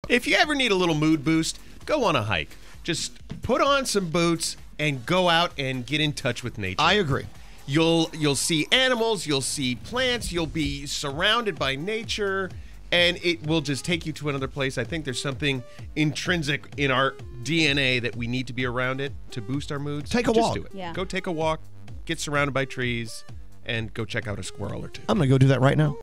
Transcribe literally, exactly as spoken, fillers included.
If you ever need a little mood boost, go on a hike. Just put on some boots and go out and get in touch with nature. I agree. You'll you'll see animals, you'll see plants, you'll be surrounded by nature, and it will just take you to another place. I think there's something intrinsic in our D N A that we need to be around it to boost our moods. Take a just walk. do it. Yeah. Go take a walk, get surrounded by trees, and go check out a squirrel or two. I'm going to go do that right now.